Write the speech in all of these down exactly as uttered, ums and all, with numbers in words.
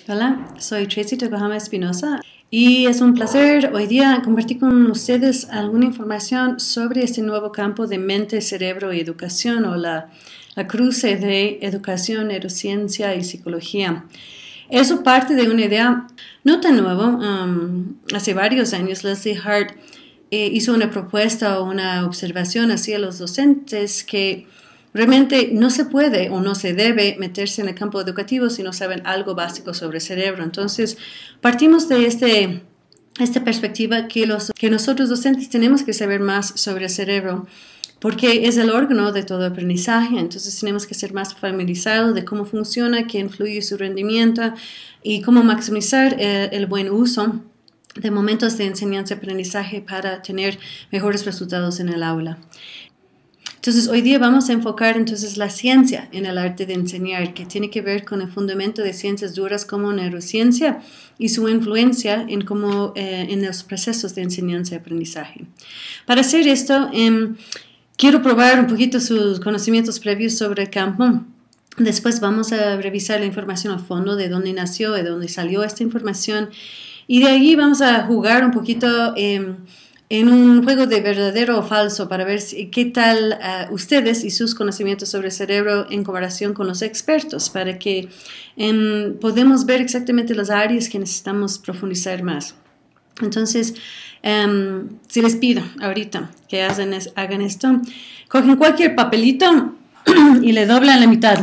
Hola, soy Tracy Tokuhama Espinosa y es un placer hoy día compartir con ustedes alguna información sobre este nuevo campo de mente, cerebro y educación, o la, la cruce de educación, neurociencia y psicología. Eso parte de una idea no tan nueva. Um, hace varios años Leslie Hart eh, hizo una propuesta o una observación hacia los docentes que realmente no se puede o no se debe meterse en el campo educativo si no saben algo básico sobre el cerebro. Entonces, partimos de este, esta perspectiva que, los, que nosotros docentes tenemos que saber más sobre el cerebro, porque es el órgano de todo aprendizaje. Entonces tenemos que ser más familiarizados de cómo funciona, qué influye su rendimiento y cómo maximizar el, el buen uso de momentos de enseñanza-aprendizaje para tener mejores resultados en el aula. Entonces, hoy día vamos a enfocar entonces la ciencia en el arte de enseñar, que tiene que ver con el fundamento de ciencias duras como neurociencia y su influencia en, cómo, eh, en los procesos de enseñanza y aprendizaje. Para hacer esto, eh, quiero probar un poquito sus conocimientos previos sobre el campo. Después vamos a revisar la información a fondo de dónde nació, de dónde salió esta información. Y de ahí vamos a jugar un poquito eh, en un juego de verdadero o falso para ver si, qué tal uh, ustedes y sus conocimientos sobre el cerebro en comparación con los expertos, para que um, podamos ver exactamente las áreas que necesitamos profundizar más. Entonces, um, si les pido ahorita que hacen es, hagan esto, cogen cualquier papelito y le doblan la mitad.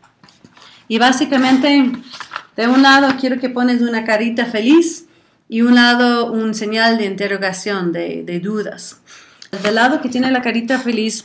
Y básicamente, de un lado quiero que pones una carita feliz y un lado un señal de interrogación, de, de dudas. Del lado que tiene la carita feliz,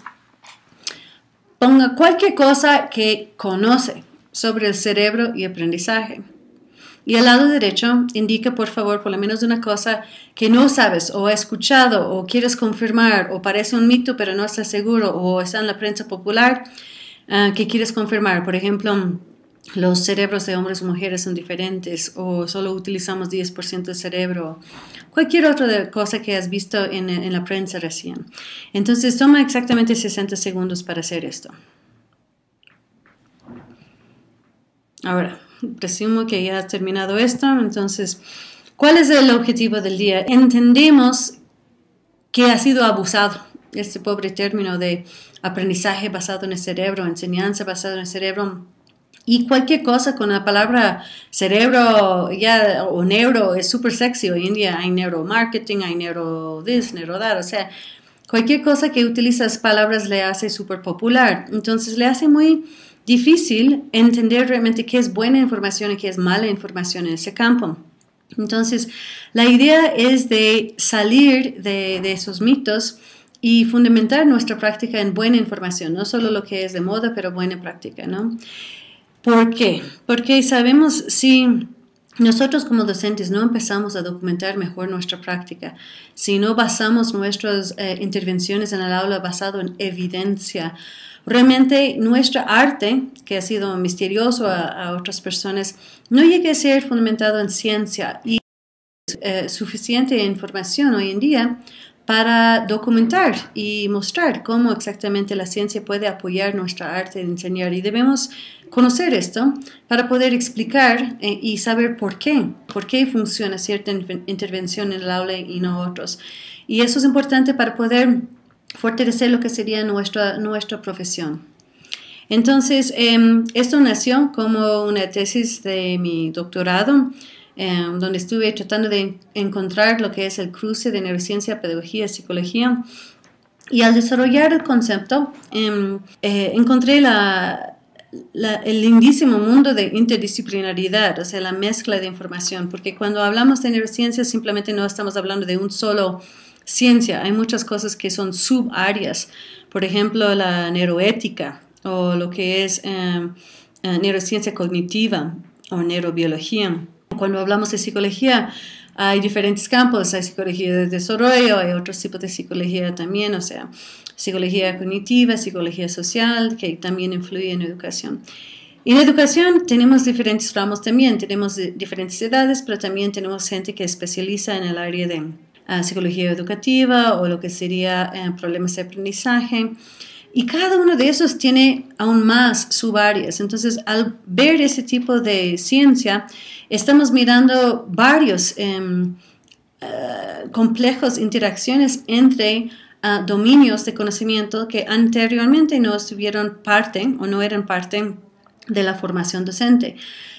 ponga cualquier cosa que conoce sobre el cerebro y aprendizaje. Y al lado derecho, indica por favor por lo menos una cosa que no sabes o has escuchado o quieres confirmar o parece un mito pero no estás seguro o está en la prensa popular uh, que quieres confirmar. Por ejemplo, los cerebros de hombres y mujeres son diferentes o solo utilizamos diez por ciento del cerebro. Cualquier otra cosa que has visto en, en la prensa recién. Entonces toma exactamente sesenta segundos para hacer esto. Ahora, presumo que ya has terminado esto. Entonces, ¿cuál es el objetivo del día? Entendemos que ha sido abusado este pobre término de aprendizaje basado en el cerebro, enseñanza basada en el cerebro. Y cualquier cosa con la palabra cerebro ya, o neuro es súper sexy. Hoy en día hay neuromarketing, hay neuro this, neuro that. O sea, cualquier cosa que utiliza esas palabras le hace súper popular. Entonces le hace muy difícil entender realmente qué es buena información y qué es mala información en ese campo. Entonces, la idea es de salir de, de esos mitos y fundamentar nuestra práctica en buena información, no solo lo que es de moda, pero buena práctica, ¿no? ¿Por qué? Porque sabemos si nosotros como docentes no empezamos a documentar mejor nuestra práctica, si no basamos nuestras eh, intervenciones en el aula basado en evidencia, realmente nuestra arte, que ha sido misterioso a, a otras personas, no llega a ser fundamentado en ciencia y eh, suficiente información hoy en día para documentar y mostrar cómo exactamente la ciencia puede apoyar nuestra arte de enseñar. Y debemos conocer esto para poder explicar eh, y saber por qué, por qué funciona cierta intervención en el aula y no otros. Y eso es importante para poder fortalecer lo que sería nuestra, nuestra profesión. Entonces, eh, esto nació como una tesis de mi doctorado, Um, donde estuve tratando de encontrar lo que es el cruce de neurociencia, pedagogía y psicología. Y al desarrollar el concepto, um, eh, encontré la, la, el lindísimo mundo de interdisciplinaridad, o sea, la mezcla de información, porque cuando hablamos de neurociencia simplemente no estamos hablando de un solo ciencia, hay muchas cosas que son subáreas, por ejemplo, la neuroética o lo que es um, uh, neurociencia cognitiva o neurobiología. Cuando hablamos de psicología, hay diferentes campos, hay psicología de desarrollo, hay otros tipos de psicología también, o sea, psicología cognitiva, psicología social, que también influye en la educación. Y en la educación tenemos diferentes ramos también, tenemos diferentes edades, pero también tenemos gente que especializa en el área de uh, psicología educativa o lo que sería uh, problemas de aprendizaje. Y cada uno de esos tiene aún más subáreas. Entonces, al ver ese tipo de ciencia, estamos mirando varios eh, uh, complejos interacciones entre uh, dominios de conocimiento que anteriormente no estuvieron parte o no eran parte de la formación docente.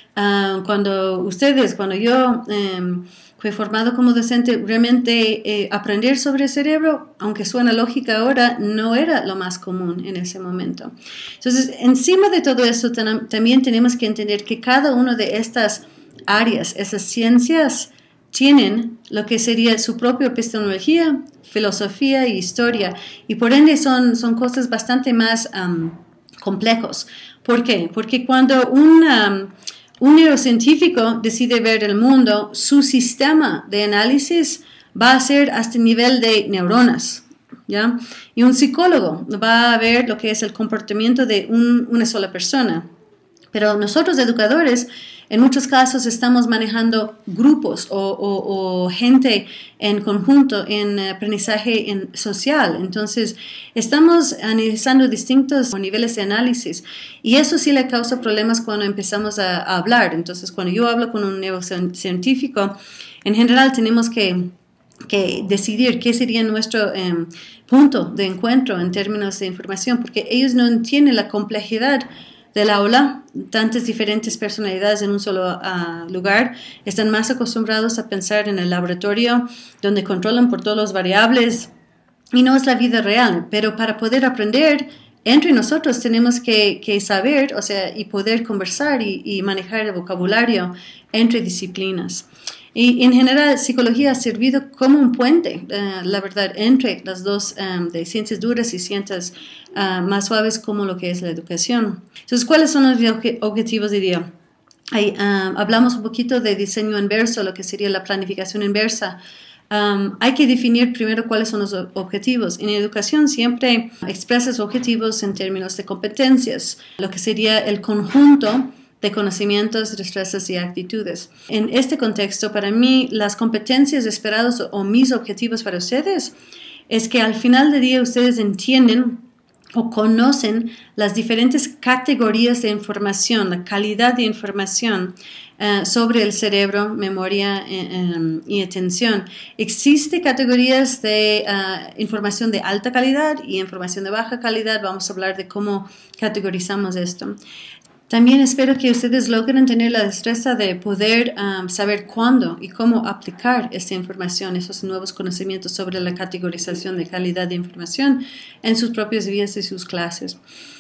Uh, cuando ustedes, cuando yo um, fui formado como docente, realmente eh, aprender sobre el cerebro, aunque suena lógica ahora, no era lo más común en ese momento. Entonces, encima de todo eso, ten, también tenemos que entender que cada una de estas áreas, esas ciencias, tienen lo que sería su propia epistemología, filosofía y historia, y por ende son, son cosas bastante más um, complejos. ¿Por qué? Porque cuando una... Un neurocientífico decide ver el mundo, su sistema de análisis va a ser hasta el nivel de neuronas, ¿ya? Y un psicólogo va a ver lo que es el comportamiento de un, una sola persona. Pero nosotros, educadores, en muchos casos estamos manejando grupos o, o, o gente en conjunto en aprendizaje en social. Entonces, estamos analizando distintos niveles de análisis y eso sí le causa problemas cuando empezamos a, a hablar. Entonces, cuando yo hablo con un neurocientífico, en general tenemos que, que decidir qué sería nuestro eh, punto de encuentro en términos de información, porque ellos no entienden la complejidad del aula, tantas diferentes personalidades en un solo uh, lugar, están más acostumbrados a pensar en el laboratorio, donde controlan por todas las variables, y no es la vida real. Pero para poder aprender, entre nosotros tenemos que, que saber, o sea, y poder conversar y, y manejar el vocabulario entre disciplinas. Y en general, psicología ha servido como un puente, uh, la verdad, entre las dos um, de ciencias duras y ciencias uh, más suaves como lo que es la educación. Entonces, ¿cuáles son los obje objetivos de día? Ahí, uh, hablamos un poquito de diseño inverso, lo que sería la planificación inversa. Um, hay que definir primero cuáles son los objetivos. En educación siempre expresas objetivos en términos de competencias, lo que sería el conjunto de conocimientos, destrezas y actitudes. En este contexto, para mí, las competencias esperadas o mis objetivos para ustedes es que al final del día ustedes entienden o conocen las diferentes categorías de información, la calidad de información uh, sobre el cerebro, memoria eh, y atención. Existen categorías de uh, información de alta calidad y información de baja calidad. Vamos a hablar de cómo categorizamos esto. También espero que ustedes logren tener la destreza de poder um, saber cuándo y cómo aplicar esta información, esos nuevos conocimientos sobre la categorización de calidad de información en sus propias vidas y sus clases.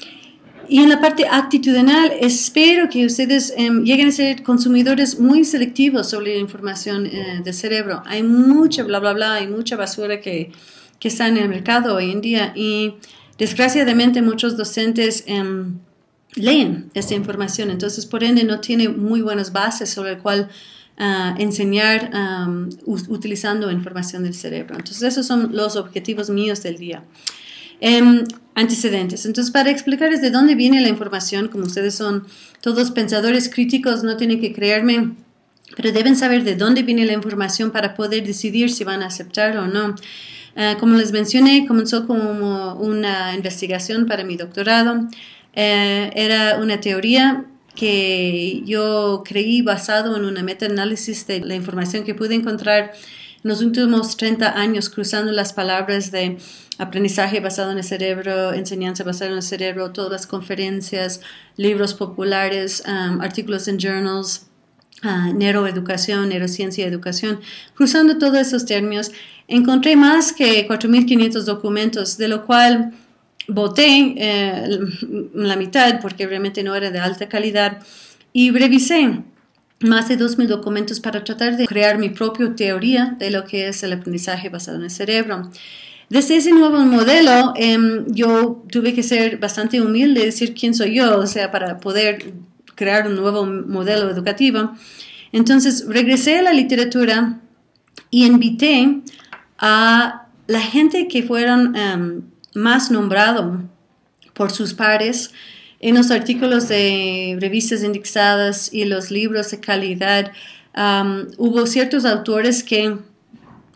Y en la parte actitudinal, espero que ustedes um, lleguen a ser consumidores muy selectivos sobre la información uh, del cerebro. Hay mucha bla, bla, bla, hay mucha basura que, que está en el mercado hoy en día y desgraciadamente muchos docentes Um, leen esta información, entonces por ende no tiene muy buenas bases sobre el cual uh, enseñar um, utilizando información del cerebro. Entonces esos son los objetivos míos del día. Um, antecedentes. Entonces para explicarles de dónde viene la información, como ustedes son todos pensadores críticos, no tienen que creerme, pero deben saber de dónde viene la información para poder decidir si van a aceptarlo o no. Uh, como les mencioné, comenzó como una investigación para mi doctorado. Eh, era una teoría que yo creí basado en una metaanálisis de la información que pude encontrar en los últimos treinta años, cruzando las palabras de aprendizaje basado en el cerebro, enseñanza basada en el cerebro, todas las conferencias, libros populares, um, artículos en journals, uh, neuroeducación, neurociencia y educación. Cruzando todos esos términos, encontré más que cuatro mil quinientos documentos, de lo cual voté eh, la mitad porque realmente no era de alta calidad y revisé más de dos mil documentos para tratar de crear mi propia teoría de lo que es el aprendizaje basado en el cerebro. Desde ese nuevo modelo eh, yo tuve que ser bastante humilde y decir quién soy yo, o sea, para poder crear un nuevo modelo educativo. Entonces regresé a la literatura y invité a la gente que fueron um, más nombrado por sus pares en los artículos de revistas indexadas y los libros de calidad. Um, hubo ciertos autores que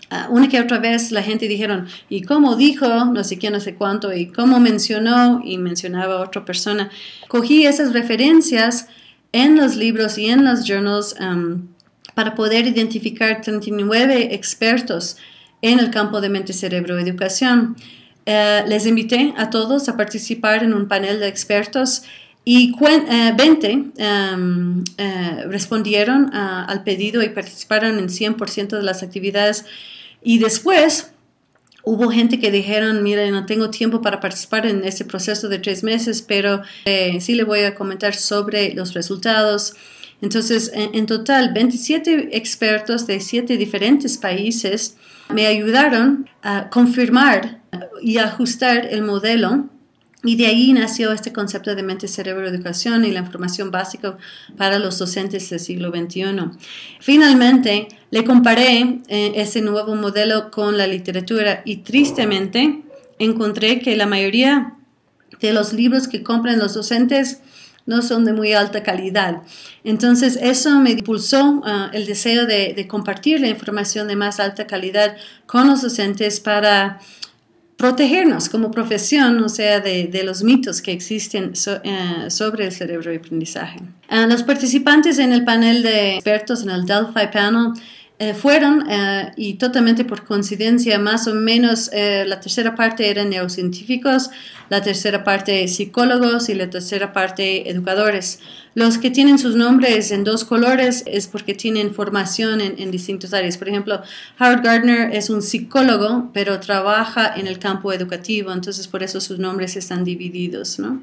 uh, una que otra vez la gente dijeron, ¿y cómo dijo? No sé qué, no sé cuánto, ¿y cómo mencionó? Y mencionaba a otra persona. Cogí esas referencias en los libros y en los journals um, para poder identificar treinta y nueve expertos en el campo de mente, cerebro, educación. Uh, les invité a todos a participar en un panel de expertos y uh, veinte um, uh, respondieron uh, al pedido y participaron en cien por ciento de las actividades. Y después hubo gente que dijeron, mira, no tengo tiempo para participar en este proceso de tres meses, pero eh, sí le voy a comentar sobre los resultados. Entonces, en, en total, veintisiete expertos de siete diferentes países me ayudaron a confirmar y ajustar el modelo, y de ahí nació este concepto de mente, cerebro, educación y la información básica para los docentes del siglo veintiuno. Finalmente, le comparé eh, ese nuevo modelo con la literatura y tristemente encontré que la mayoría de los libros que compran los docentes no son de muy alta calidad. Entonces, eso me impulsó uh, el deseo de, de compartir la información de más alta calidad con los docentes para protegernos como profesión, o sea, de, de los mitos que existen so, uh, sobre el cerebro y aprendizaje. Uh, los participantes en el panel de expertos, en el Delphi Panel, Eh, fueron, eh, y totalmente por coincidencia, más o menos eh, la tercera parte eran neurocientíficos, la tercera parte psicólogos y la tercera parte educadores. Los que tienen sus nombres en dos colores es porque tienen formación en, en distintas áreas. Por ejemplo, Howard Gardner es un psicólogo, pero trabaja en el campo educativo, entonces por eso sus nombres están divididos, ¿no?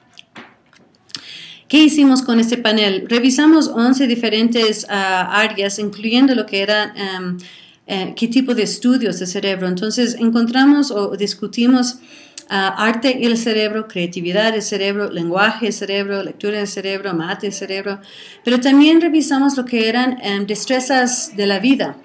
¿Qué hicimos con este panel? Revisamos once diferentes uh, áreas, incluyendo lo que era um, uh, qué tipo de estudios de cerebro. Entonces, encontramos o discutimos uh, arte y el cerebro, creatividad del cerebro, lenguaje del cerebro, lectura del cerebro, mate del cerebro, pero también revisamos lo que eran um, destrezas de la vida.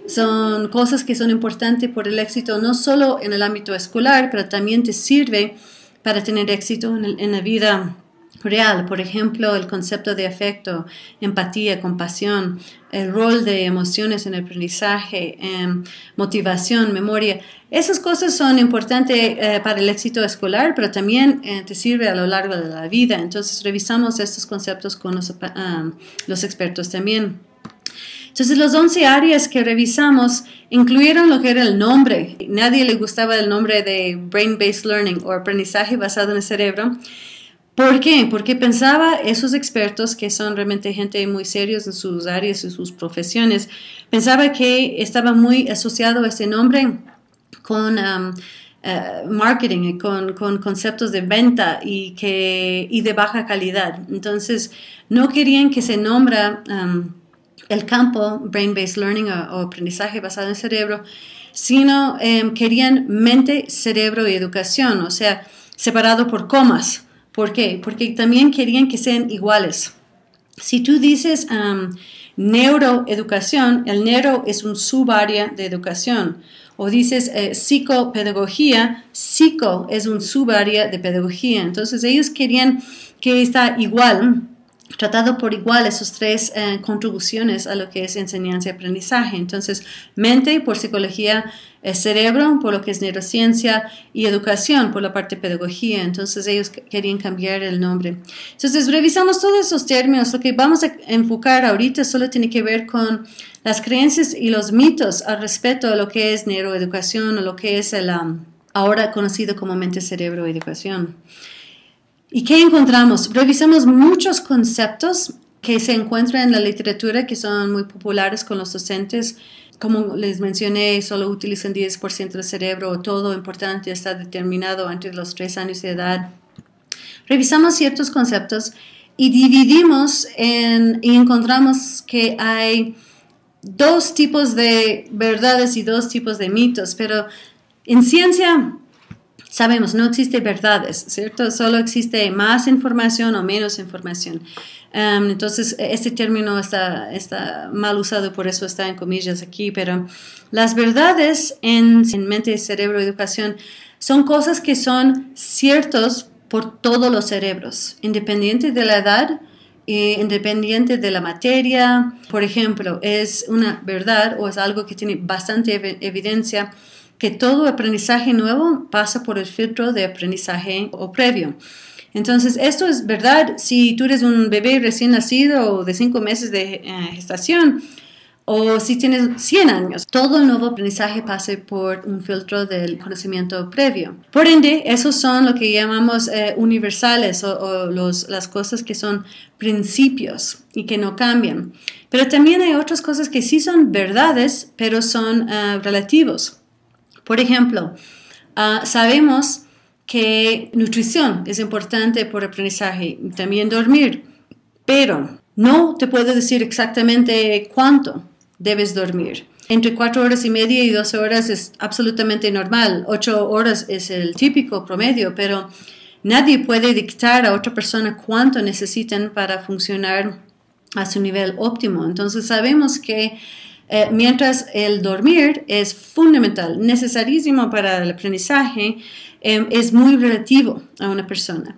Son cosas que son importantes por el éxito, no solo en el ámbito escolar, pero también te sirve para tener éxito en, el, en la vida real. Por ejemplo, el concepto de afecto, empatía, compasión, el rol de emociones en el aprendizaje, eh, motivación, memoria. Esas cosas son importantes eh, para el éxito escolar, pero también eh, te sirve a lo largo de la vida. Entonces, revisamos estos conceptos con los, uh, los expertos también. Entonces, las once áreas que revisamos incluyeron lo que era el nombre. Nadie le gustaba el nombre de Brain-Based Learning o aprendizaje basado en el cerebro. ¿Por qué? Porque pensaba esos expertos, que son realmente gente muy serios en sus áreas y sus profesiones, pensaba que estaba muy asociado este nombre con um, uh, marketing, con, con conceptos de venta y, que, y de baja calidad. Entonces, no querían que se nombra um, el campo Brain-Based Learning o, o aprendizaje basado en el cerebro, sino um, querían mente, cerebro y educación, o sea, separado por comas. ¿Por qué? Porque también querían que sean iguales. Si tú dices um, neuroeducación, el neuro es un subárea de educación. O dices eh, psicopedagogía, psico es un subárea de pedagogía. Entonces ellos querían que está igual, tratado por igual esos tres eh, contribuciones a lo que es enseñanza y aprendizaje. Entonces, mente por psicología, eh, cerebro por lo que es neurociencia y educación por la parte de pedagogía. Entonces, ellos querían cambiar el nombre. Entonces, revisamos todos esos términos. Lo que vamos a enfocar ahorita solo tiene que ver con las creencias y los mitos al respecto a lo que es neuroeducación o lo que es el um, ahora conocido como mente, cerebro, educación. ¿Y qué encontramos? Revisamos muchos conceptos que se encuentran en la literatura que son muy populares con los docentes. Como les mencioné, solo utilizan diez por ciento del cerebro, todo importante está determinado antes de los tres años de edad. Revisamos ciertos conceptos y dividimos en, y encontramos que hay dos tipos de verdades y dos tipos de mitos, pero en ciencia sabemos, no existe verdades, ¿cierto? Solo existe más información o menos información. Um, entonces, este término está, está mal usado, por eso está en comillas aquí, pero las verdades en, en mente, cerebro, educación son cosas que son ciertos por todos los cerebros, independiente de la edad eh, independiente de la materia. Por ejemplo, es una verdad o es algo que tiene bastante ev evidencia que todo aprendizaje nuevo pasa por el filtro de aprendizaje o previo. Entonces, esto es verdad si tú eres un bebé recién nacido o de cinco meses de eh, gestación, o si tienes cien años, todo el nuevo aprendizaje pasa por un filtro del conocimiento previo. Por ende, esos son lo que llamamos eh, universales o, o los, las cosas que son principios y que no cambian. Pero también hay otras cosas que sí son verdades, pero son uh, relativos. Por ejemplo, uh, sabemos que nutrición es importante por aprendizaje, también dormir, pero no te puedo decir exactamente cuánto debes dormir. Entre cuatro horas y media y doce horas es absolutamente normal. Ocho horas es el típico promedio, pero nadie puede dictar a otra persona cuánto necesitan para funcionar a su nivel óptimo. Entonces sabemos que eh, mientras el dormir es fundamental, necesarísimo para el aprendizaje, eh, es muy relativo a una persona.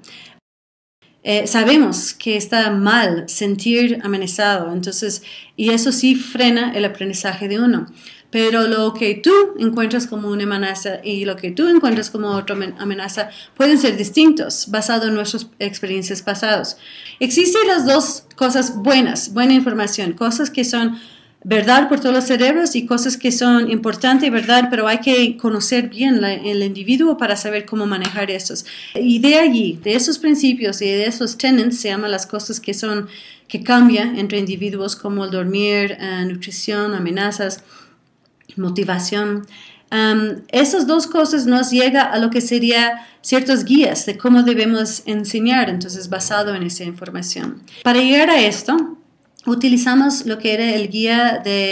Eh, sabemos que está mal sentir amenazado, entonces, y eso sí frena el aprendizaje de uno. Pero lo que tú encuentras como una amenaza y lo que tú encuentras como otra amenaza pueden ser distintos, basado en nuestras experiencias pasadas. Existen las dos cosas buenas, buena información, cosas que son verdad por todos los cerebros y cosas que son importantes y verdad, pero hay que conocer bien la, el individuo para saber cómo manejar esos. Y de allí, de esos principios y de esos tenets, se llaman las cosas que son, que cambian entre individuos, como el dormir, uh, nutrición, amenazas, motivación. Um, esas dos cosas nos llegan a lo que sería ciertos guías de cómo debemos enseñar, entonces basado en esa información. Para llegar a esto, utilizamos lo que era el guía de,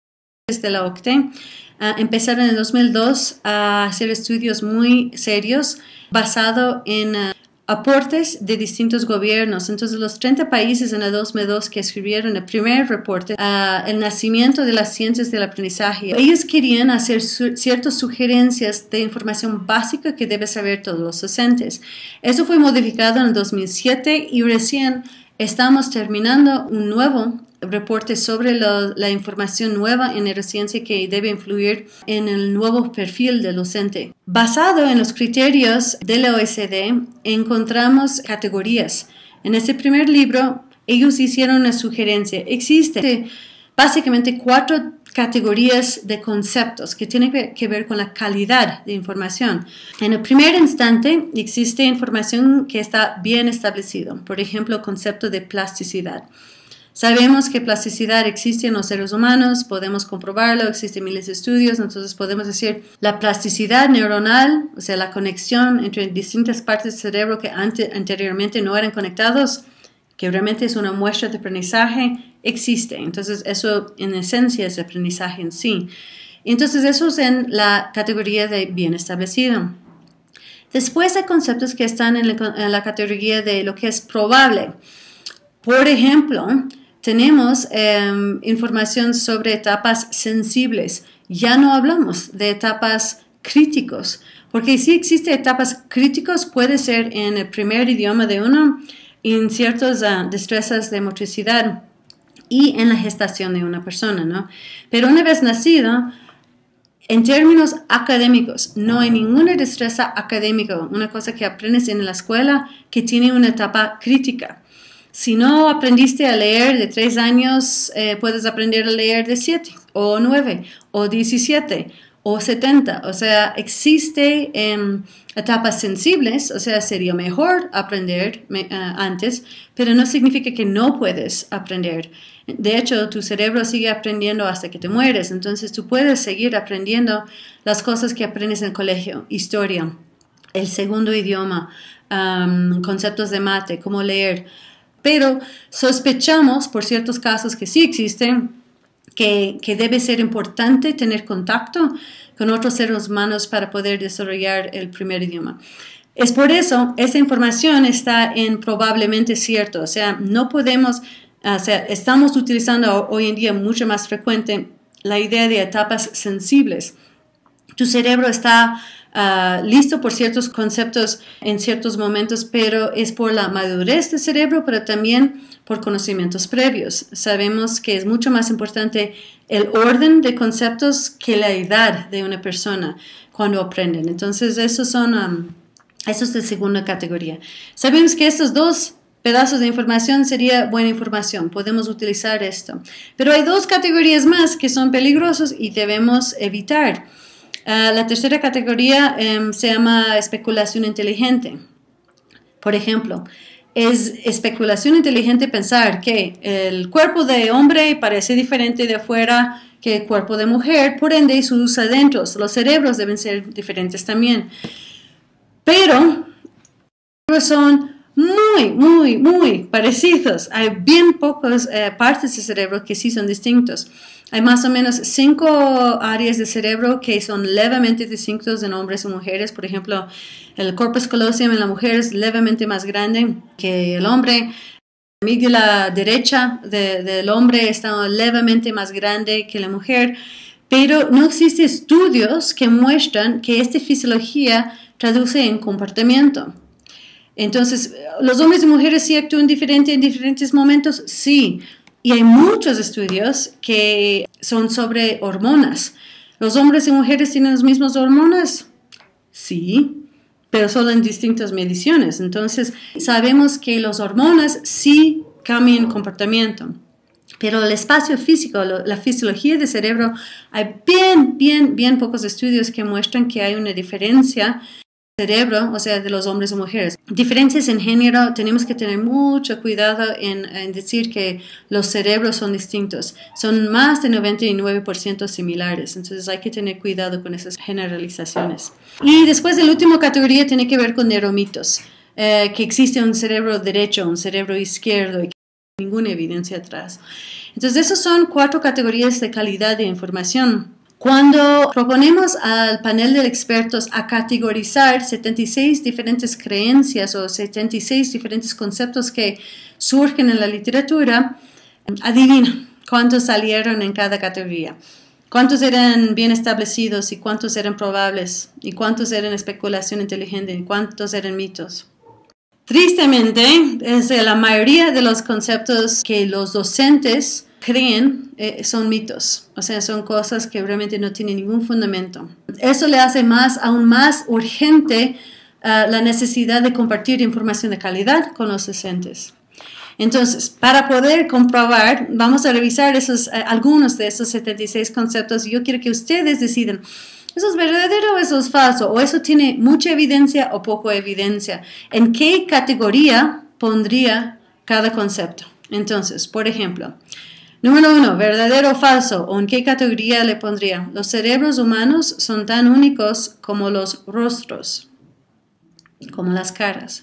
de la O C T E. Uh, empezaron en el dos mil dos a hacer estudios muy serios basados en uh, aportes de distintos gobiernos. Entonces, los treinta países en el dos mil dos que escribieron el primer reporte, uh, el nacimiento de las ciencias del aprendizaje, ellos querían hacer su ciertas sugerencias de información básica que deben saber todos los docentes. Eso fue modificado en el dos mil siete y recién estamos terminando un nuevo reporte sobre lo, la información nueva en neurociencia que debe influir en el nuevo perfil del docente. Basado en los criterios de la O E C D, encontramos categorías. En este primer libro, ellos hicieron una sugerencia. Existen básicamente cuatro categorías de conceptos que tienen que ver con la calidad de información. En el primer instante existe información que está bien establecido, por ejemplo, el concepto de plasticidad. Sabemos que plasticidad existe en los seres humanos, podemos comprobarlo, existen miles de estudios, entonces podemos decir la plasticidad neuronal, o sea, la conexión entre distintas partes del cerebro que ante, anteriormente no eran conectados, que realmente es una muestra de aprendizaje, existe. Entonces, eso en esencia es aprendizaje en sí. Entonces, eso es en la categoría de bien establecido. Después hay conceptos que están en la, en la categoría de lo que es probable. Por ejemplo, tenemos eh, información sobre etapas sensibles. Ya no hablamos de etapas críticos, porque si existe etapas críticos, puede ser en el primer idioma de uno, en ciertas uh, destrezas de motricidad y en la gestación de una persona, ¿no? Pero una vez nacido, en términos académicos, no hay ninguna destreza académica, una cosa que aprendes en la escuela que tiene una etapa crítica. Si no aprendiste a leer de tres años, eh, puedes aprender a leer de siete, o nueve, o diecisiete, o setenta. O sea, existe eh, etapas sensibles, o sea, sería mejor aprender uh, antes, pero no significa que no puedes aprender. De hecho, tu cerebro sigue aprendiendo hasta que te mueres, entonces tú puedes seguir aprendiendo las cosas que aprendes en el colegio, historia, el segundo idioma, um, conceptos de mate, cómo leer. Pero sospechamos, por ciertos casos que sí existen, que, que debe ser importante tener contacto con otros seres humanos para poder desarrollar el primer idioma. Es por eso, esa información está en probablemente cierto, o sea, no podemos, o sea, estamos utilizando hoy en día mucho más frecuente la idea de etapas sensibles. Tu cerebro está uh, listo por ciertos conceptos en ciertos momentos, pero es por la madurez del cerebro, pero también por conocimientos previos. Sabemos que es mucho más importante el orden de conceptos que la edad de una persona cuando aprenden. Entonces, esos son, um, eso es de segunda categoría. Sabemos que estos dos pedazos de información sería buena información, podemos utilizar esto. Pero hay dos categorías más que son peligrosos y debemos evitar. Uh, la tercera categoría um, se llama especulación inteligente. Por ejemplo, es especulación inteligente pensar que el cuerpo de hombre parece diferente de afuera que el cuerpo de mujer, por ende sus adentros, los cerebros deben ser diferentes también. Pero son muy, muy, muy parecidos. Hay bien pocas eh, partes del cerebro que sí son distintos. Hay más o menos cinco áreas del cerebro que son levemente distintos en hombres y mujeres. Por ejemplo, el corpus callosum en la mujer es levemente más grande que el hombre. La amígdala derecha de, del hombre está levemente más grande que la mujer. Pero no existen estudios que muestran que esta fisiología traduce en comportamiento. Entonces, ¿los hombres y mujeres sí actúan diferente en diferentes momentos? Sí. Y hay muchos estudios que son sobre hormonas. ¿Los hombres y mujeres tienen las mismas hormonas? Sí, pero solo en distintas mediciones. Entonces, sabemos que las hormonas sí cambian comportamiento. Pero el espacio físico, la fisiología del cerebro, hay bien, bien, bien pocos estudios que muestran que hay una diferencia cerebro, o sea, de los hombres y mujeres. Diferencias en género, tenemos que tener mucho cuidado en, en decir que los cerebros son distintos. Son más de noventa y nueve por ciento similares, entonces hay que tener cuidado con esas generalizaciones. Y después, la última categoría tiene que ver con neuromitos, eh, que existe un cerebro derecho, un cerebro izquierdo, y que no hay ninguna evidencia atrás. Entonces, esas son cuatro categorías de calidad de información. Cuando proponemos al panel de expertos a categorizar setenta y seis diferentes creencias o setenta y seis diferentes conceptos que surgen en la literatura, adivina cuántos salieron en cada categoría, cuántos eran bien establecidos y cuántos eran probables y cuántos eran especulación inteligente y cuántos eran mitos. Tristemente, es la mayoría de los conceptos que los docentes creen eh, son mitos, o sea, son cosas que realmente no tienen ningún fundamento. Eso le hace más, aún más urgente uh, la necesidad de compartir información de calidad con los docentes. Entonces, para poder comprobar, vamos a revisar esos, eh, algunos de esos setenta y seis conceptos y yo quiero que ustedes decidan, ¿eso es verdadero o eso es falso? ¿O eso tiene mucha evidencia o poca evidencia? ¿En qué categoría pondría cada concepto? Entonces, por ejemplo, número uno, ¿verdadero o falso? ¿O en qué categoría le pondría? Los cerebros humanos son tan únicos como los rostros, como las caras.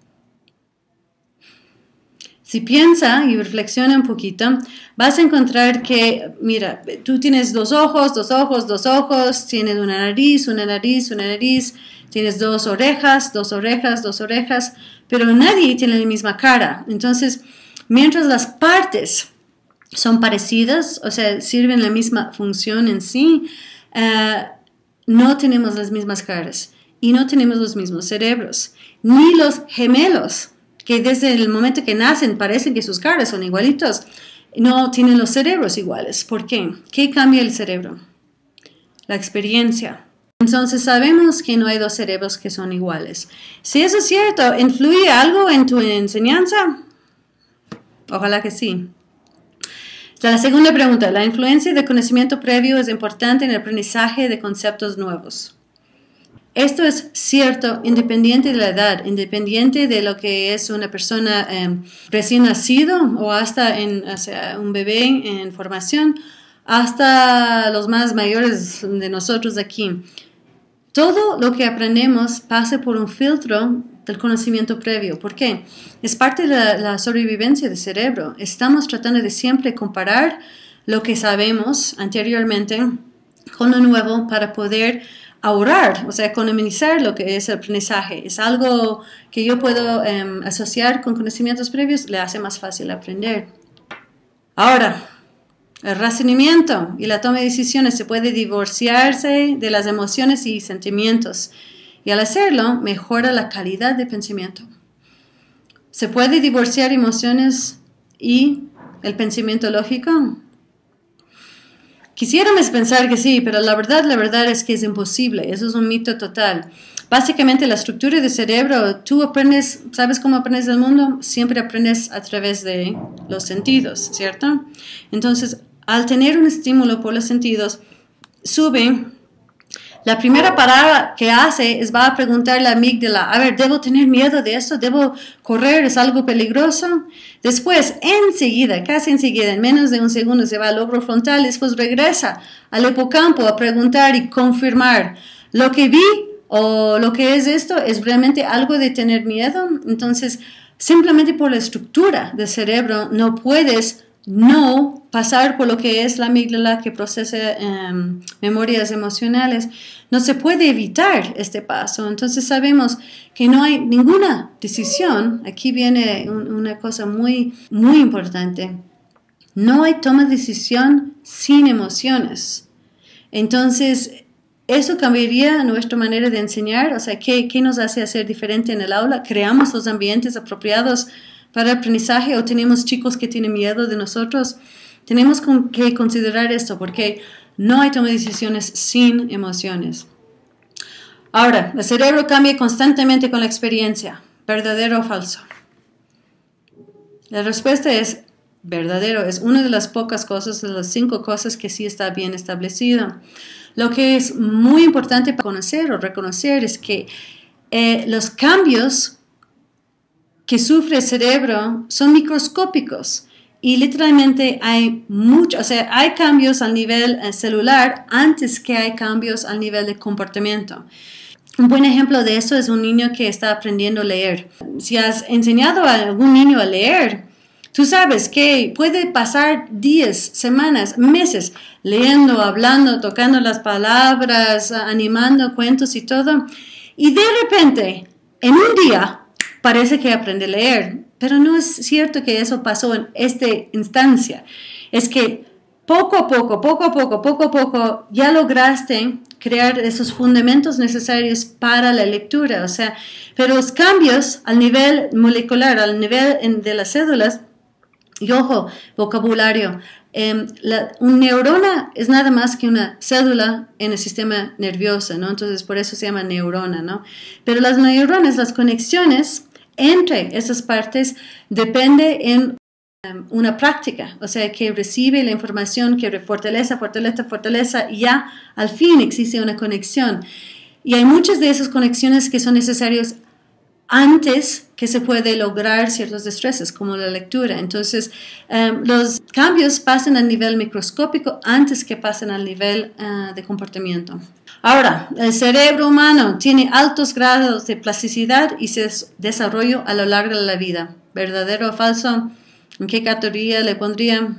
Si piensa y reflexiona un poquito, vas a encontrar que, mira, tú tienes dos ojos, dos ojos, dos ojos, tienes una nariz, una nariz, una nariz, tienes dos orejas, dos orejas, dos orejas, pero nadie tiene la misma cara. Entonces, mientras las partes son parecidas, o sea, sirven la misma función en sí, uh, no tenemos las mismas caras y no tenemos los mismos cerebros, ni los gemelos, que desde el momento que nacen parecen que sus caras son igualitos, no tienen los cerebros iguales. ¿Por qué? ¿Qué cambia el cerebro? La experiencia. Entonces sabemos que no hay dos cerebros que son iguales. Si eso es cierto, ¿influye algo en tu enseñanza? Ojalá que sí. La segunda pregunta, ¿la influencia del conocimiento previo es importante en el aprendizaje de conceptos nuevos? Esto es cierto independiente de la edad, independiente de lo que es una persona eh, recién nacido o hasta en, o sea, un bebé en formación, hasta los más mayores de nosotros aquí. Todo lo que aprendemos pasa por un filtro del conocimiento previo. ¿Por qué? Es parte de la, la sobrevivencia del cerebro. Estamos tratando de siempre comparar lo que sabemos anteriormente con lo nuevo para poder ahorrar, o sea, economizar lo que es el aprendizaje. Es algo que yo puedo um, asociar con conocimientos previos, le hace más fácil aprender. Ahora, El razonamiento y la toma de decisiones se puede divorciarse de las emociones y sentimientos. Y al hacerlo, mejora la calidad de pensamiento. ¿Se puede divorciar emociones y el pensamiento lógico? Quisiéramos pensar que sí, pero la verdad, la verdad es que es imposible. Eso es un mito total. Básicamente, la estructura del cerebro, tú aprendes, ¿sabes cómo aprendes del mundo? Siempre aprendes a través de los sentidos, ¿cierto? Entonces, al tener un estímulo por los sentidos, sube. La primera parada que hace es va a preguntarle a la amígdala, a ver, ¿debo tener miedo de esto? ¿Debo correr? ¿Es algo peligroso? Después, enseguida, casi enseguida, en menos de un segundo, se va al lóbulo frontal, después regresa al hipocampo a preguntar y confirmar. Lo que vi o lo que es esto es realmente algo de tener miedo. Entonces, simplemente por la estructura del cerebro no puedes no pasar por lo que es la amígdala que procesa um, memorias emocionales. No se puede evitar este paso. Entonces sabemos que no hay ninguna decisión. Aquí viene un, una cosa muy, muy importante. No hay toma de decisión sin emociones. Entonces, eso cambiaría nuestra manera de enseñar. O sea, ¿qué, qué nos hace hacer diferente en el aula? ¿Creamos los ambientes apropiados para el aprendizaje o tenemos chicos que tienen miedo de nosotros? Tenemos que considerar esto porque no hay toma de decisiones sin emociones. Ahora, el cerebro cambia constantemente con la experiencia. ¿Verdadero o falso? La respuesta es verdadero. Es una de las pocas cosas, de las cinco cosas que sí está bien establecido. Lo que es muy importante para conocer o reconocer es que eh, los cambios que sufre el cerebro son microscópicos y literalmente hay mucho, o sea, hay cambios al nivel uh, celular antes que hay cambios al nivel de comportamiento. Un buen ejemplo de eso es un niño que está aprendiendo a leer. Si has enseñado a algún niño a leer, tú sabes que puede pasar días, semanas, meses leyendo, hablando, tocando las palabras, animando cuentos y todo, y de repente, en un día, parece que aprende a leer, pero no es cierto que eso pasó en esta instancia. Es que poco a poco, poco a poco, poco a poco, ya lograste crear esos fundamentos necesarios para la lectura. O sea, pero los cambios al nivel molecular, al nivel de las células, y ojo, vocabulario. Eh, la, un neurona es nada más que una célula en el sistema nervioso, ¿no? Entonces, por eso se llama neurona, ¿no? Pero las neuronas, las conexiones entre esas partes depende en um, una práctica, o sea, que recibe la información, que fortalece, fortalece, fortalece, y ya al fin existe una conexión. Y hay muchas de esas conexiones que son necesarias antes que se puede lograr ciertos destrezas, como la lectura. Entonces, um, los cambios pasan a nivel microscópico antes que pasen al nivel uh, de comportamiento. Ahora, el cerebro humano tiene altos grados de plasticidad y se desarrolla a lo largo de la vida. ¿Verdadero o falso? ¿En qué categoría le pondría?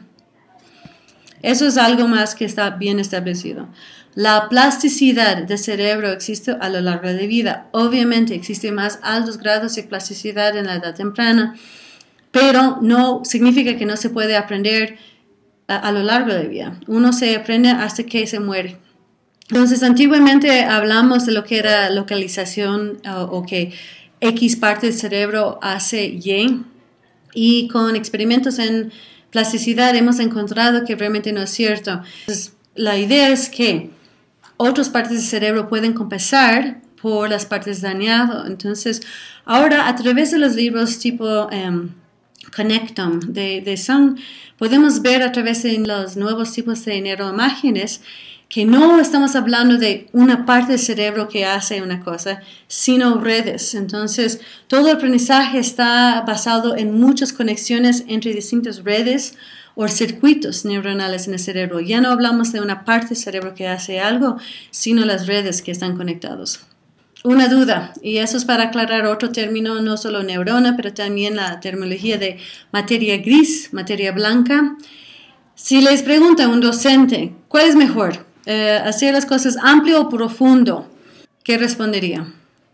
Eso es algo más que está bien establecido. La plasticidad del cerebro existe a lo largo de la vida. Obviamente existen más altos grados de plasticidad en la edad temprana, pero no significa que no se puede aprender a, a lo largo de la vida. Uno se aprende hasta que se muere. Entonces, antiguamente hablamos de lo que era localización o, o que X parte del cerebro hace Y, y con experimentos en plasticidad hemos encontrado que realmente no es cierto. Entonces, la idea es que otras partes del cerebro pueden compensar por las partes dañadas. Entonces, ahora a través de los libros tipo um, Connectome de, de Sun, podemos ver a través de los nuevos tipos de neuroimágenes que no estamos hablando de una parte del cerebro que hace una cosa, sino redes. Entonces, todo el aprendizaje está basado en muchas conexiones entre distintas redes o circuitos neuronales en el cerebro. Ya no hablamos de una parte del cerebro que hace algo, sino las redes que están conectados. Una duda, y eso es para aclarar otro término, no solo neurona, pero también la terminología de materia gris, materia blanca. Si les pregunta a un docente, ¿cuál es mejor? Eh, ¿hacer las cosas amplio o profundo? ¿Qué respondería?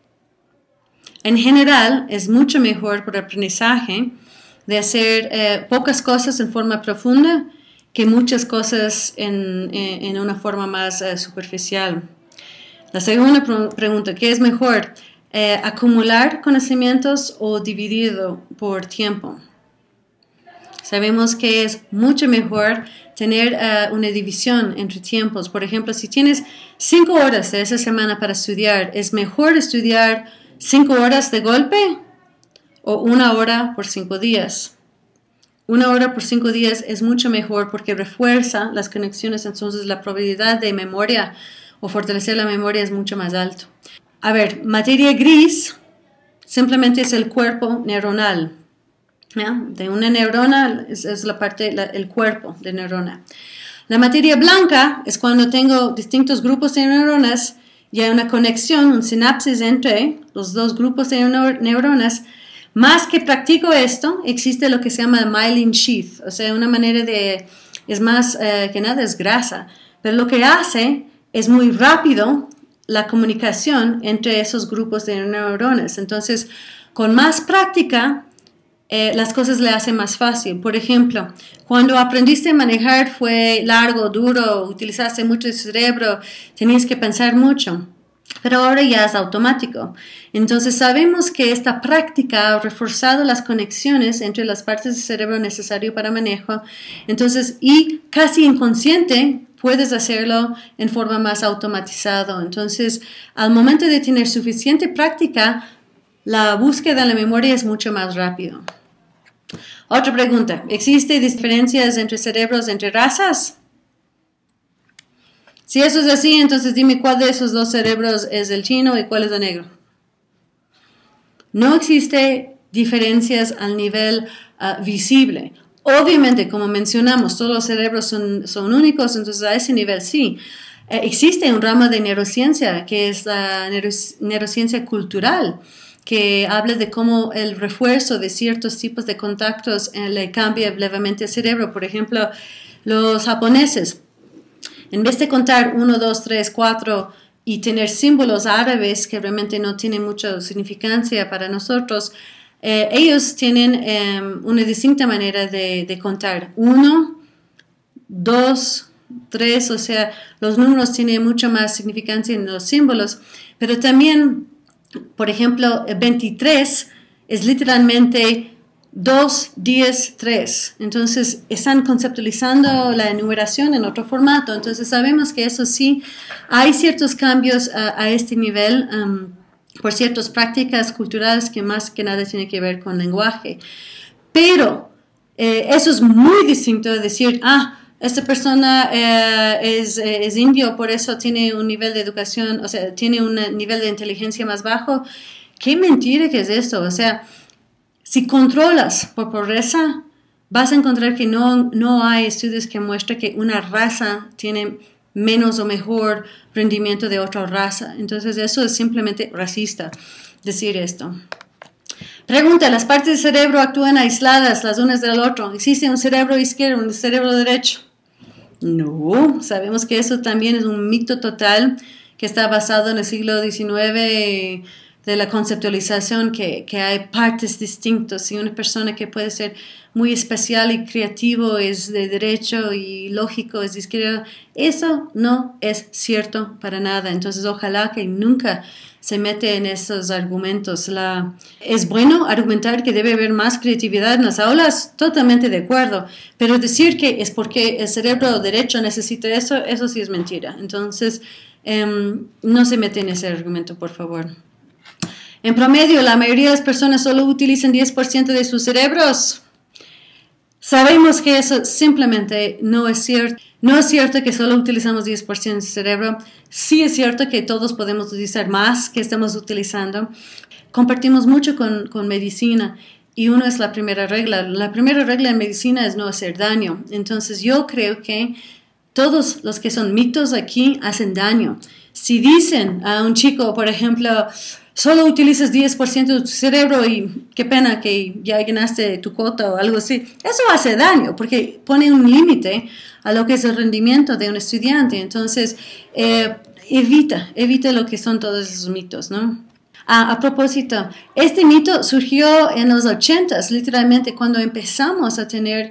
En general, es mucho mejor por aprendizaje de hacer eh, pocas cosas en forma profunda que muchas cosas en, en, en una forma más uh, superficial. La segunda pre pregunta, ¿qué es mejor? Eh, ¿acumular conocimientos o dividirlo por tiempo? Sabemos que es mucho mejor tener uh, una división entre tiempos. Por ejemplo, si tienes cinco horas de esa semana para estudiar, ¿es mejor estudiar cinco horas de golpe o una hora por cinco días? Una hora por cinco días es mucho mejor porque refuerza las conexiones, entonces la probabilidad de memoria o fortalecer la memoria es mucho más alto. A ver, materia gris simplemente es el cuerpo neuronal. ¿Ya? De una neurona es, es la parte, la, el cuerpo de neurona. La materia blanca es cuando tengo distintos grupos de neuronas y hay una conexión, un sinapsis entre los dos grupos de neuronas. Más que practico esto, existe lo que se llama myelin sheath, o sea, una manera de, es más eh, que nada es grasa, pero lo que hace es muy rápido la comunicación entre esos grupos de neuronas. Entonces, con más práctica, Eh, las cosas le hacen más fácil. Por ejemplo, cuando aprendiste a manejar fue largo, duro, utilizaste mucho el cerebro, tenías que pensar mucho, pero ahora ya es automático. Entonces sabemos que esta práctica ha reforzado las conexiones entre las partes del cerebro necesarias para manejo, entonces, y casi inconsciente puedes hacerlo en forma más automatizada. Entonces, al momento de tener suficiente práctica, la búsqueda de la memoria es mucho más rápido. Otra pregunta, ¿existen diferencias entre cerebros entre razas? Si eso es así, entonces dime cuál de esos dos cerebros es el chino y cuál es el negro. No existe diferencias al nivel uh, visible. Obviamente, como mencionamos, todos los cerebros son, son únicos, entonces a ese nivel sí. Eh, existe un ramo de neurociencia que es la neuro, neurociencia cultural, que habla de cómo el refuerzo de ciertos tipos de contactos eh, le cambia levemente el cerebro. Por ejemplo, los japoneses, en vez de contar uno, dos, tres, cuatro y tener símbolos árabes que realmente no tienen mucha significancia para nosotros, eh, ellos tienen eh, una distinta manera de, de contar. Uno, dos, tres, o sea, los números tienen mucha más significancia en los símbolos, pero también, por ejemplo, veintitrés es literalmente dos, diez, tres. Entonces, están conceptualizando la enumeración en otro formato. Entonces, sabemos que eso sí, hay ciertos cambios a, a este nivel um, por ciertas prácticas culturales que más que nada tienen que ver con lenguaje. Pero eh, eso es muy distinto de decir, ah, esta persona eh, es, eh, es indio, por eso tiene un nivel de educación, o sea, tiene un nivel de inteligencia más bajo. ¿Qué mentira que es esto? O sea, si controlas por pobreza, vas a encontrar que no, no hay estudios que muestren que una raza tiene menos o mejor rendimiento de otra raza. Entonces, eso es simplemente racista, decir esto. Pregunta, ¿las partes del cerebro actúan aisladas las unas del otro? ¿Existe un cerebro izquierdo y un cerebro derecho? No, sabemos que eso también es un mito total que está basado en el siglo diecinueve de la conceptualización que, que hay partes distintas y una persona que puede ser muy especial y creativo es de derecho y lógico es de izquierda. Eso no es cierto para nada. Entonces, ojalá que nunca se mete en esos argumentos. La, es bueno argumentar que debe haber más creatividad en las aulas, totalmente de acuerdo, pero decir que es porque el cerebro derecho necesita eso, eso sí es mentira. Entonces, eh, no se mete en ese argumento, por favor. En promedio, la mayoría de las personas solo utilizan diez por ciento de sus cerebros. Sabemos que eso simplemente no es cierto. No es cierto que solo utilizamos diez por ciento del cerebro. Sí es cierto que todos podemos utilizar más que estamos utilizando. Compartimos mucho con, con medicina y una es la primera regla. La primera regla en medicina es no hacer daño. Entonces yo creo que todos los que son mitos aquí hacen daño. Si dicen a un chico, por ejemplo, solo utilizas diez por ciento de tu cerebro y qué pena que ya llenaste tu cuota o algo así, eso hace daño porque pone un límite a lo que es el rendimiento de un estudiante. Entonces, eh, evita, evita lo que son todos esos mitos, ¿no? Ah, a propósito, este mito surgió en los ochentas, literalmente cuando empezamos a tener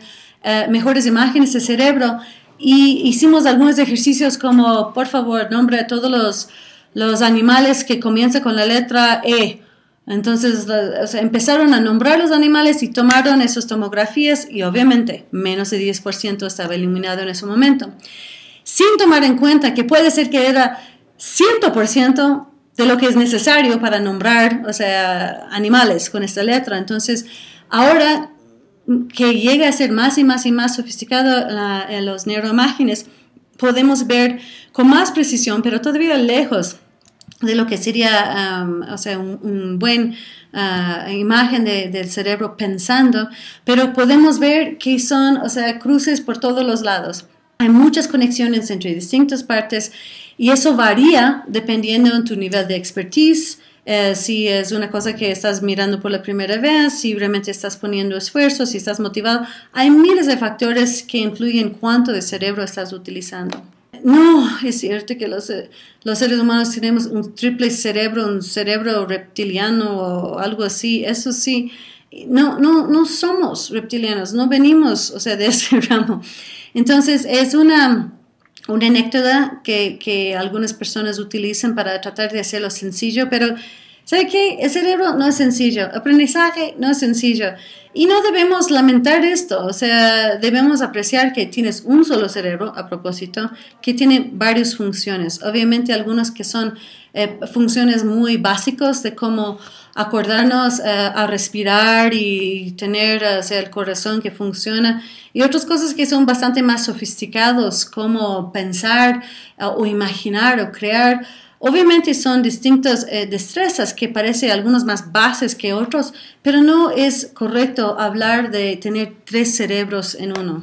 uh, mejores imágenes del cerebro. Y hicimos algunos ejercicios como, por favor, nombre a todos los, los animales que comienzan con la letra E. Entonces, o sea, empezaron a nombrar los animales y tomaron esas tomografías y obviamente menos de diez por ciento estaba eliminado en ese momento. Sin tomar en cuenta que puede ser que era cien por ciento de lo que es necesario para nombrar, o sea, animales con esta letra. Entonces, ahora que llega a ser más y más y más sofisticado la, en los neuroimágenes, podemos ver con más precisión, pero todavía lejos de lo que sería um, o sea, un, un buen uh, imagen de, del cerebro pensando, pero podemos ver que son, o sea, cruces por todos los lados. Hay muchas conexiones entre distintas partes y eso varía dependiendo de tu nivel de expertise, eh, si es una cosa que estás mirando por la primera vez, si realmente estás poniendo esfuerzo, si estás motivado. Hay miles de factores que influyen cuánto de cerebro estás utilizando. No, es cierto que los, los seres humanos tenemos un triple cerebro, un cerebro reptiliano o algo así. Eso sí, no, no, no somos reptilianos, no venimos, o sea, de ese ramo. Entonces, es una, una anécdota que, que algunas personas utilizan para tratar de hacerlo sencillo, pero ¿sabe qué? El cerebro no es sencillo, aprendizaje no es sencillo. Y no debemos lamentar esto, o sea, debemos apreciar que tienes un solo cerebro, a propósito, que tiene varias funciones. Obviamente algunas que son eh, funciones muy básicas de cómo acordarnos eh, a respirar y tener o sea, el corazón que funciona. Y otras cosas que son bastante más sofisticados, como pensar uh, o imaginar o crear. Obviamente son distintas eh, destrezas que parecen algunos más bases que otros, pero no es correcto hablar de tener tres cerebros en uno.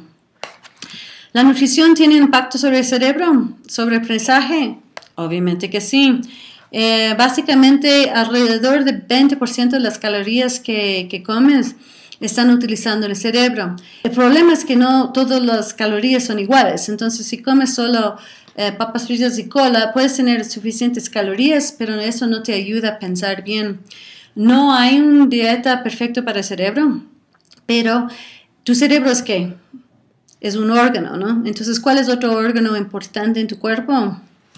¿La nutrición tiene impacto sobre el cerebro? ¿Sobre el aprendizaje? Obviamente que sí. Eh, básicamente alrededor del veinte por ciento de las calorías que, que comes están utilizando el cerebro. El problema es que no todas las calorías son iguales, entonces si comes solo eh, papas fritas y cola, puedes tener suficientes calorías, pero eso no te ayuda a pensar bien. No hay una dieta perfecta para el cerebro, pero tu cerebro es ¿qué? Es un órgano, ¿no? Entonces, ¿cuál es otro órgano importante en tu cuerpo?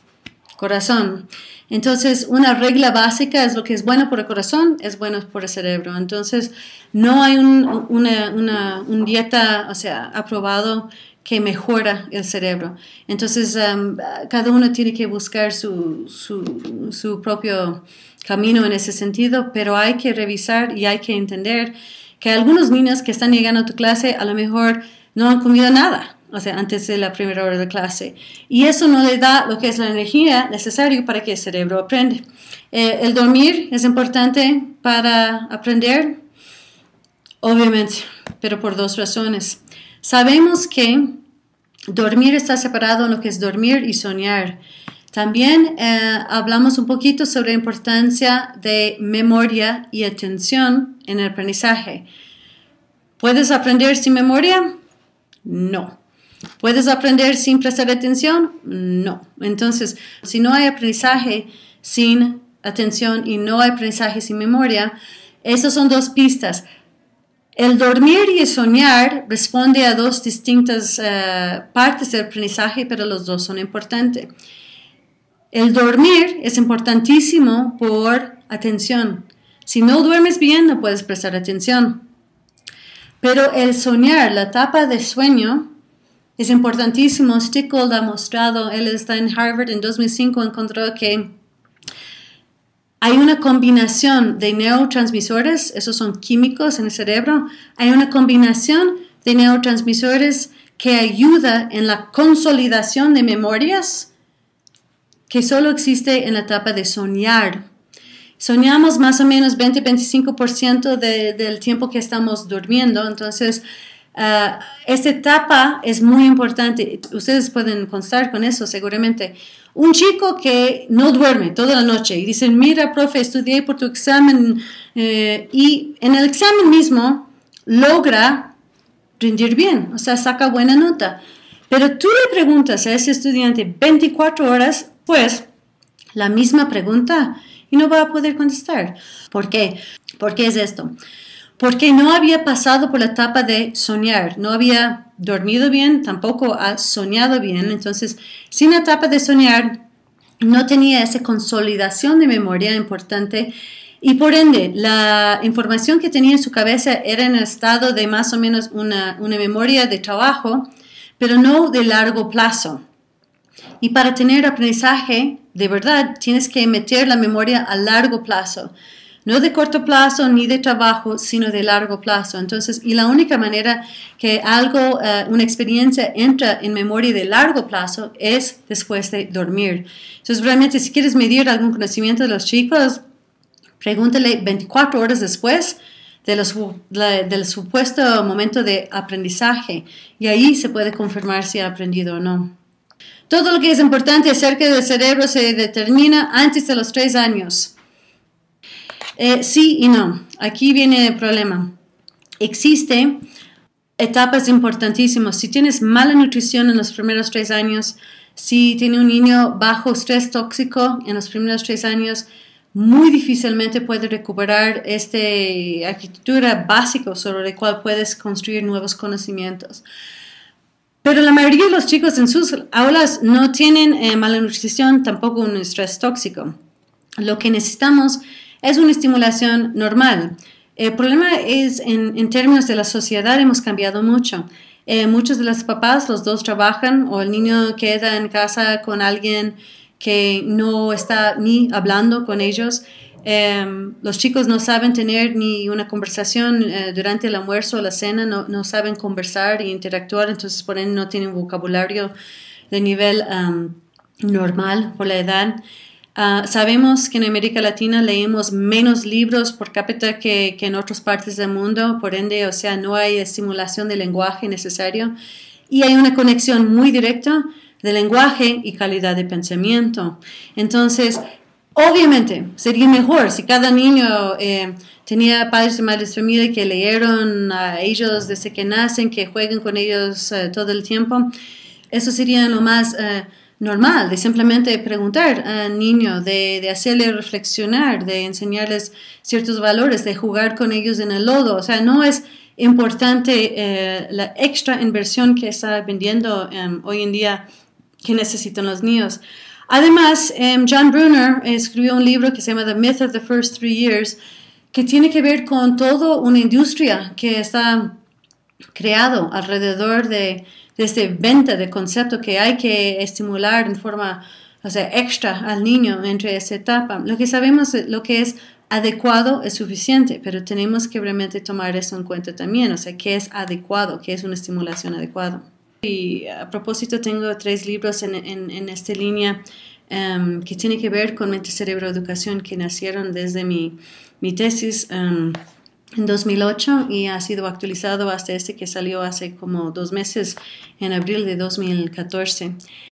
Corazón. Entonces, una regla básica es lo que es bueno por el corazón, es bueno por el cerebro. Entonces, no hay un, una, una un dieta, o sea, aprobado que mejora el cerebro. Entonces, um, cada uno tiene que buscar su, su, su propio camino en ese sentido, pero hay que revisar y hay que entender que algunos niños que están llegando a tu clase a lo mejor no han comido nada, o sea, antes de la primera hora de clase. Y eso no le da lo que es la energía necesaria para que el cerebro aprenda. Eh, el dormir es importante para aprender, obviamente, pero por dos razones. Sabemos que dormir está separado en lo que es dormir y soñar. También eh, hablamos un poquito sobre la importancia de memoria y atención en el aprendizaje. ¿Puedes aprender sin memoria? No. ¿Puedes aprender sin prestar atención? No. Entonces, si no hay aprendizaje sin atención y no hay aprendizaje sin memoria, esas son dos pistas. El dormir y el soñar responde a dos distintas uh, partes del aprendizaje, pero los dos son importantes. El dormir es importantísimo por atención. Si no duermes bien, no puedes prestar atención. Pero el soñar, la etapa de sueño, es importantísimo. Stickgold ha mostrado, él está en Harvard en dos mil cinco, encontró que hay una combinación de neurotransmisores, esos son químicos en el cerebro, hay una combinación de neurotransmisores que ayuda en la consolidación de memorias que solo existe en la etapa de soñar. Soñamos más o menos veinte a veinticinco por ciento de, del tiempo que estamos durmiendo, entonces uh, esta etapa es muy importante. Ustedes pueden constar con eso seguramente. Un chico que no duerme toda la noche y dicen, mira, profe, estudié por tu examen eh, y en el examen mismo logra rendir bien, o sea, saca buena nota. Pero tú le preguntas a ese estudiante veinticuatro horas, pues, la misma pregunta y no va a poder contestar. ¿Por qué? ¿Por qué es esto? Porque no había pasado por la etapa de soñar, no había dormido bien, tampoco ha soñado bien. Entonces, sin etapa de soñar, no tenía esa consolidación de memoria importante y por ende la información que tenía en su cabeza era en el estado de más o menos una, una memoria de trabajo, pero no de largo plazo. Y para tener aprendizaje de verdad tienes que meter la memoria a largo plazo, no de corto plazo ni de trabajo, sino de largo plazo. Entonces, y la única manera que algo, uh, una experiencia entra en memoria de largo plazo es después de dormir. Entonces, realmente si quieres medir algún conocimiento de los chicos, pregúntale veinticuatro horas después de los, la, del supuesto momento de aprendizaje y ahí se puede confirmar si ha aprendido o no. Todo lo que es importante acerca del cerebro se determina antes de los tres años. Eh, sí y no. Aquí viene el problema. Existen etapas importantísimas. Si tienes mala nutrición en los primeros tres años, si tiene un niño bajo estrés tóxico en los primeros tres años, muy difícilmente puede recuperar esta arquitectura básica sobre la cual puedes construir nuevos conocimientos. Pero la mayoría de los chicos en sus aulas no tienen eh, mala nutrición, tampoco un estrés tóxico. Lo que necesitamos es una estimulación normal. El problema es, en, en términos de la sociedad, hemos cambiado mucho. Eh, muchos de los papás, los dos trabajan, o el niño queda en casa con alguien que no está ni hablando con ellos. Eh, los chicos no saben tener ni una conversación eh, durante el almuerzo o la cena, no, no saben conversar e interactuar, entonces por ende no tienen vocabulario de nivel um, normal por la edad. Uh, sabemos que en América Latina leemos menos libros por cápita que, que en otras partes del mundo, por ende, o sea, no hay estimulación del lenguaje necesario y hay una conexión muy directa de lenguaje y calidad de pensamiento. Entonces, obviamente, sería mejor si cada niño eh, tenía padres y madres de familia que leyeron a ellos desde que nacen, que jueguen con ellos uh, todo el tiempo. Eso sería lo más uh, normal, de simplemente preguntar al niño, de, de hacerle reflexionar, de enseñarles ciertos valores, de jugar con ellos en el lodo. O sea, no es importante eh, la extra inversión que está vendiendo um, hoy en día que necesitan los niños. Además, um, John Brunner escribió un libro que se llama The Myth of the First Three Years, que tiene que ver con toda una industria que está creado alrededor de, de esta venta de concepto que hay que estimular en forma, o sea, extra al niño entre esa etapa. Lo que sabemos, lo que es adecuado es suficiente, pero tenemos que realmente tomar eso en cuenta también, o sea, qué es adecuado, qué es una estimulación adecuada. Y a propósito, tengo tres libros en, en, en esta línea um, que tienen que ver con mente, cerebro, educación, que nacieron desde mi, mi tesis um, en dos mil ocho y ha sido actualizado hasta este que salió hace como dos meses, en abril de dos mil catorce.